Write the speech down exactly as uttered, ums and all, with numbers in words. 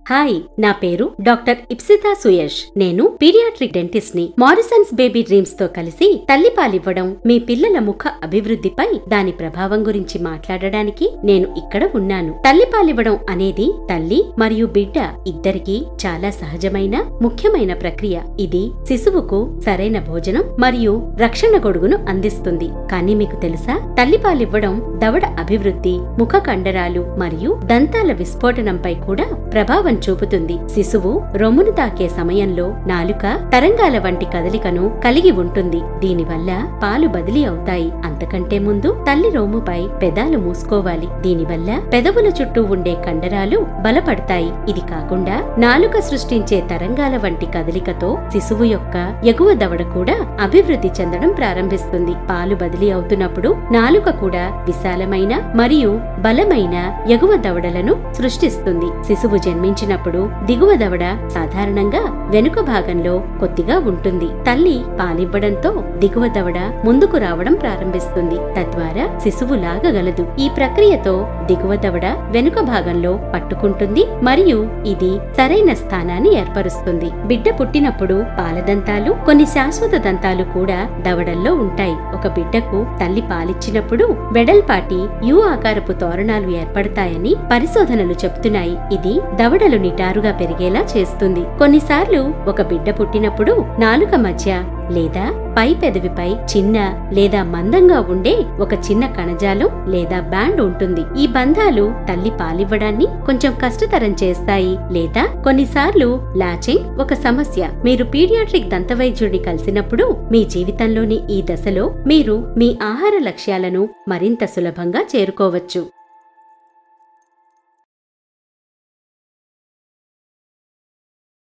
Hi, నా పేరు doctor Ipsita Suyash. నేను పీడియాట్రిక్ డెంటిస్ట్ ని. మారిసన్స్ బేబీ డ్రీమ్స్ తో కలిసి తల్లిపాలివ్వడం మీ పిల్లల ముఖ అభివృద్ధిపై దాని ప్రభావం గురించి మాట్లాడడానికి నేను ఇక్కడ ఉన్నాను. తల్లిపాలివ్వడం అనేది తల్లి మరియు బిడ్డ ఇద్దరికీ చాలా సహజమైన ముఖ్యమైన ప్రక్రియ. ఇది శిశువుకు సరైన భోజనం మరియు రక్షణ గొడుగును అందిస్తుంది. కానీ మీకు తెలుసా, తల్లిపాలివ్వడం దవడ అభివృద్ధి, ముఖ కండరాలు మరియు దంతాల విస్ఫోటనంపై కూడా ప్రభావం చూపుతుంది. శిశువు రొమ్మును తాకే సమయంలో నాలుక తరంగాల వంటి కదలికను కలిగి ఉంటుంది. దీనివల్ల పాలు బదిలీ అవుతాయి. అంతకంటే ముందు తల్లి రొమ్ముపై పెదాలు మూసుకోవాలి. దీనివల్ల పెదవుల చుట్టూ ఉండే కండరాలు బలపడతాయి. ఇది కాకుండా నాలుక సృష్టించే తరంగాల వంటి కదలికతో శిశువు యొక్క ఎగువ దవడ కూడా అభివృద్ధి చెందడం ప్రారంభిస్తుంది. పాలు బదిలీ అవుతున్నప్పుడు నాలుక కూడా విశాలమైన మరియు బలమైన ఎగువ దవడలను సృష్టిస్తుంది. శిశువు జన్మించినప్పుడు దిగువ దవడ సాధారణంగా వెనుక భాగంలో కొద్దిగా ఉంటుంది. తల్లి పాలివ్వడంతో దిగువ దవడ ముందుకు రావడం ప్రారంభిస్తుంది. తద్వారా శిశువు లాగగలదు. ఈ ప్రక్రియతో దిగువ దవడ వెనుక భాగంలో పట్టుకుంటుంది మరియు ఇది సరైన స్థానాన్ని ఏర్పరుస్తుంది. బిడ్డ పుట్టినప్పుడు పాలదంతాలు, కొన్ని శాశ్వత దంతాలు కూడా దవడల్లో ఉంటాయి. ఒక బిడ్డకు తల్లి పాలిచ్చినప్పుడు వెడల్పాటి యు ఆకారపు తోరణాలు ఏర్పడతాయని పరిశోధనలు చెబుతున్నాయి. ఇది దవడలు నిటారుగా పెరిగేలా చేస్తుంది. కొన్నిసార్లు ఒక బిడ్డ పుట్టినప్పుడు నాలుక మధ్య లేదా పై పెదవిపై చిన్న లేదా మందంగా ఉండే ఒక చిన్న కణజాలం లేదా బ్యాండ్ ఉంటుంది. ఈ బంధాలు తల్లి పాలివ్వడాన్ని కొంచెం కష్టతరం చేస్తాయి లేదా కొన్నిసార్లు లాచింగ్ ఒక సమస్య. మీరు పీడియాట్రిక్ దంతవైద్యుడిని కలిసినప్పుడు మీ జీవితంలోని ఈ దశలో మీరు మీ ఆహార లక్ష్యాలను మరింత సులభంగా చేరుకోవచ్చు.